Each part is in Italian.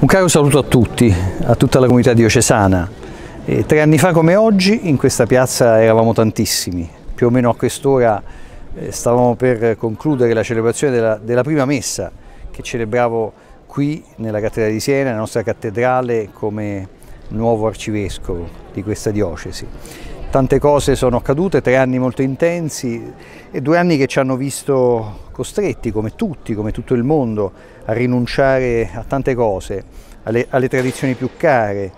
Un caro saluto a tutti, a tutta la comunità diocesana. 3 anni fa come oggi in questa piazza eravamo tantissimi, più o meno a quest'ora stavamo per concludere la celebrazione della prima messa che celebravo qui nella cattedrale di Siena, nella nostra cattedrale, come nuovo arcivescovo di questa diocesi. Tante cose sono accadute, 3 anni molto intensi e 2 anni che ci hanno visto costretti, come tutti, come tutto il mondo, a rinunciare a tante cose, alle tradizioni più care,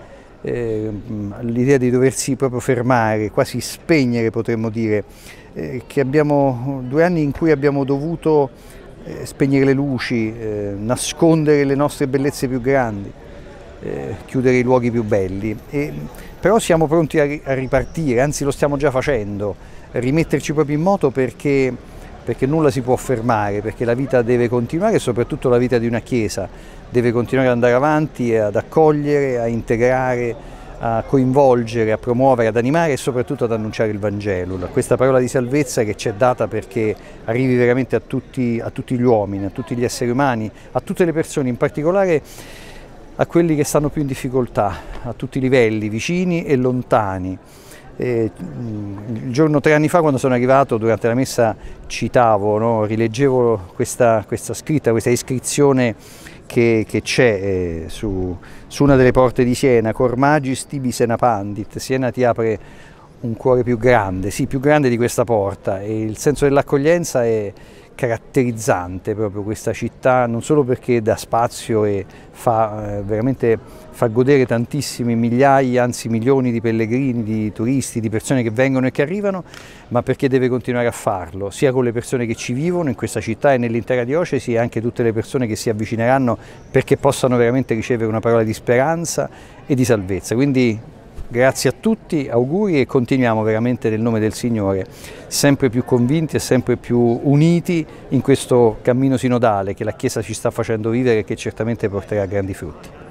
l'idea di doversi proprio fermare, quasi spegnere potremmo dire, che abbiamo 2 anni in cui abbiamo dovuto spegnere le luci, nascondere le nostre bellezze più grandi, chiudere i luoghi più belli. Però siamo pronti a ripartire, anzi lo stiamo già facendo, rimetterci proprio in moto perché nulla si può fermare, perché la vita deve continuare e soprattutto la vita di una Chiesa deve continuare ad andare avanti, ad accogliere, a integrare, a coinvolgere, a promuovere, ad animare e soprattutto ad annunciare il Vangelo, questa parola di salvezza che ci è data perché arrivi veramente a tutti gli uomini, a tutti gli esseri umani, a tutte le persone, in particolare a quelli che stanno più in difficoltà, a tutti i livelli, vicini e lontani. Il giorno 3 anni fa, quando sono arrivato, durante la messa citavo, no? Rileggevo questa scritta, questa iscrizione che c'è su una delle porte di Siena: Cor magis tibi Siena pandit, Siena ti apre un cuore più grande, sì, più grande di questa porta, e il senso dell'accoglienza è caratterizzante proprio questa città, non solo perché dà spazio e veramente fa godere tantissimi migliaia, anzi milioni di pellegrini, di turisti, di persone che vengono e che arrivano, ma perché deve continuare a farlo, sia con le persone che ci vivono in questa città e nell'intera diocesi, e anche tutte le persone che si avvicineranno perché possano veramente ricevere una parola di speranza e di salvezza. Quindi grazie a tutti, auguri, e continuiamo veramente nel nome del Signore, sempre più convinti e sempre più uniti in questo cammino sinodale che la Chiesa ci sta facendo vivere e che certamente porterà grandi frutti.